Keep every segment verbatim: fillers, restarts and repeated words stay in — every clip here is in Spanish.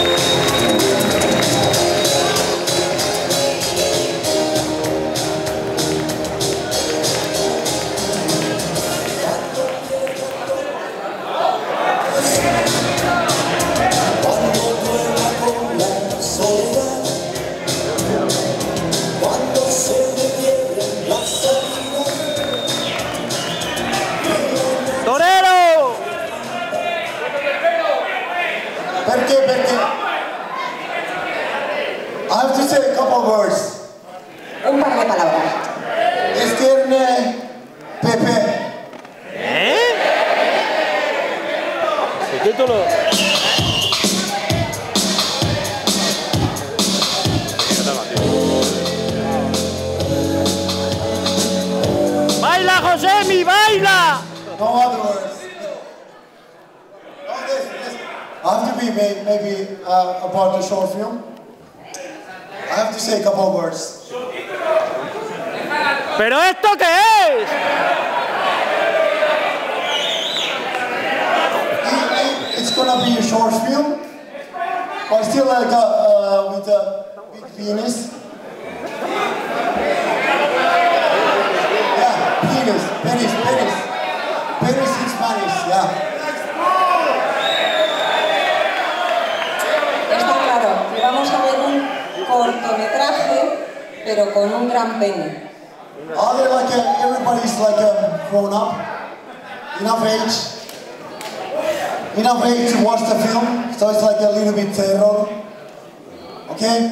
Perché, perché? I have to say a couple words. Un par de palabras. Estierne Pepe. ¿Eh? ¿El título? ¡Baila, Josemi, baila! No other words. Oh, this, this. I have to be may, maybe uh, about the short film. I have to say a couple of words. ¿Pero esto qué es? It, it, it's gonna be a short film, but still like uh, uh, with a big penis. Yeah, penis, penis, penis, penis in Spanish. Yeah. Está claro que vamos a ver un cortometraje, pero con un gran pene. Are they like a, everybody's like a grown up, enough age, enough age to watch the film, so it's like a little bit terror, okay?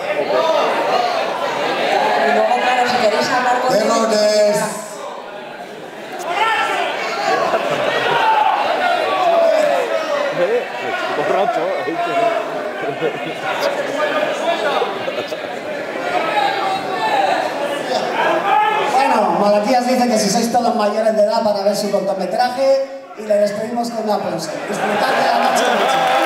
Y luego, claro, si queréis hablar con Terror des. Borracho. Bueno, Malaquías dice que si sois todos mayores de edad para ver su cortometraje y le despedimos con un aplauso. Disfrutad de la noche.